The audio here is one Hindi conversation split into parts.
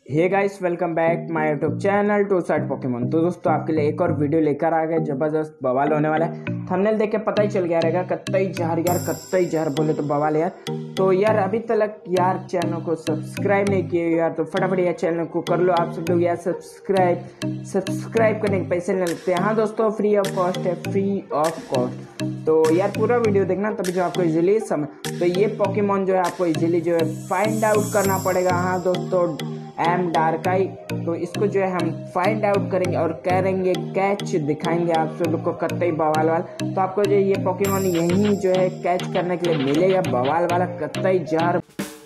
Hey guys, welcome back my YouTube channel to side Pokemon. तो दोस्तों आपके लिए एक और वीडियो लेकर आ गए, जबरदस्त बवाल होने वाला है। थंबनेल देख के पता ही चल गया रहेगा, कत्तई जहर यार, कत्तई जहर बोले तो बवाल यार। तो यार अभी तक यार चैनल को सब्सक्राइब नहीं किए यार, तो फटाफट यार चैनल को कर लो आप सब लोग यार सब्सक्राइब करने के पैसे नहीं लगते। हाँ दोस्तों, फ्री ऑफ कॉस्ट है, फ्री ऑफ कॉस्ट। तो यार पूरा वीडियो देखना, तभी जो आपको इजीली समझ। तो ये पोकेमोन जो है आपको इजीली जो है फाइंड आउट करना पड़ेगा। हाँ दोस्तों, M.Darki, तो इसको जो है हम फाइंड आउट करेंगे और करेंगे कैच, दिखाएंगे आप सब लोग को कत्तई बवाल वाला। तो आपको जो ये पोकेमोन यही जो है कैच करने के लिए मिलेगा, बवाल वाला कत्तई जहर।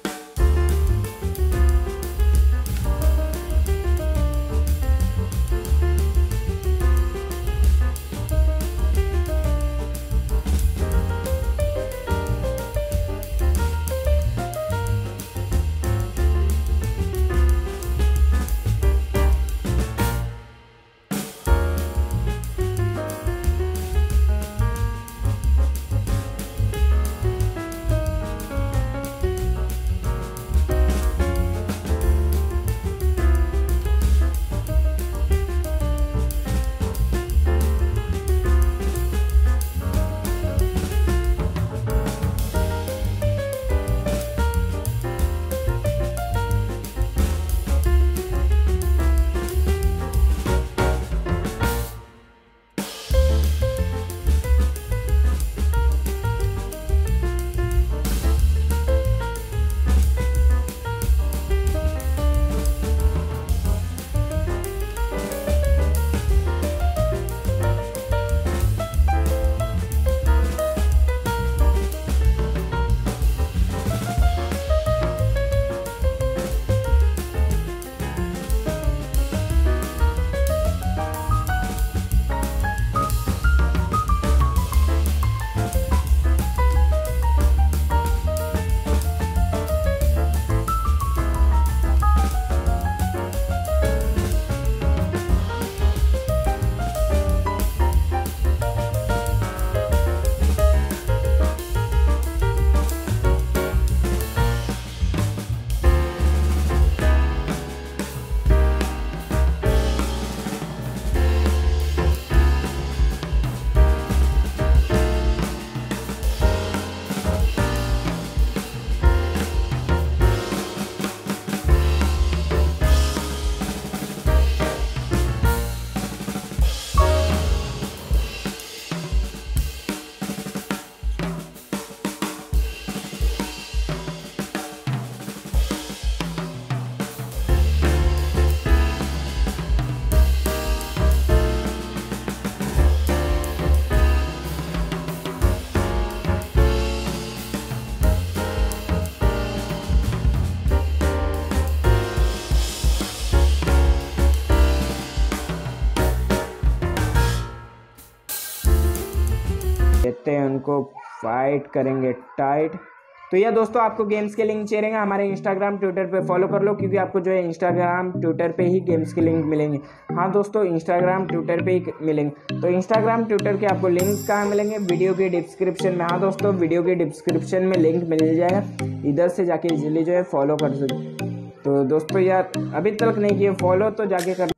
कहते हैं उनको फाइट करेंगे टाइट। तो यह दोस्तों आपको गेम्स के लिंक चाहिए, हमारे इंस्टाग्राम ट्विटर पे फॉलो कर लो, क्योंकि आपको जो है इंस्टाग्राम ट्विटर पे ही गेम्स के लिंक मिलेंगे। हाँ दोस्तों, इंस्टाग्राम ट्विटर पे ही मिलेंगे। तो इंस्टाग्राम ट्विटर के आपको लिंक कहाँ मिलेंगे? वीडियो के डिस्क्रिप्शन में। हाँ दोस्तों, वीडियो के डिस्क्रिप्शन में लिंक मिल जाएगा, इधर से जाके इजीली जो है फॉलो कर सकते। तो दोस्तों यार अभी तक नहीं किए फॉलो, तो जाके कर।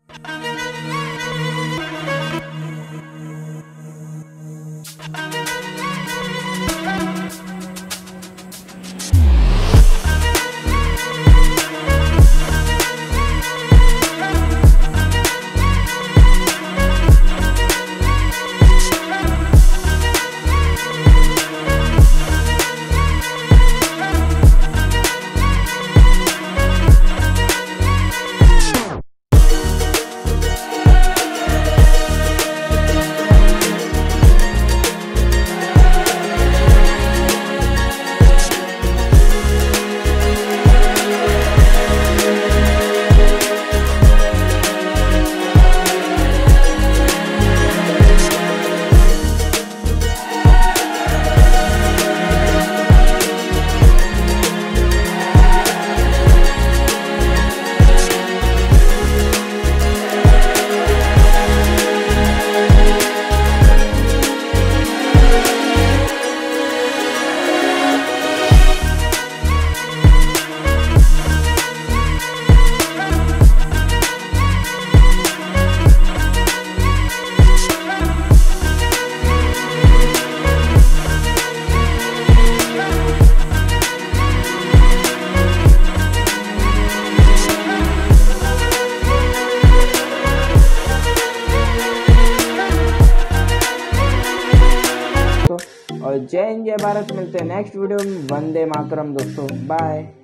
और जय हिंद जय भारत। मिलते हैं नेक्स्ट वीडियो में। वंदे मातरम दोस्तों, बाय।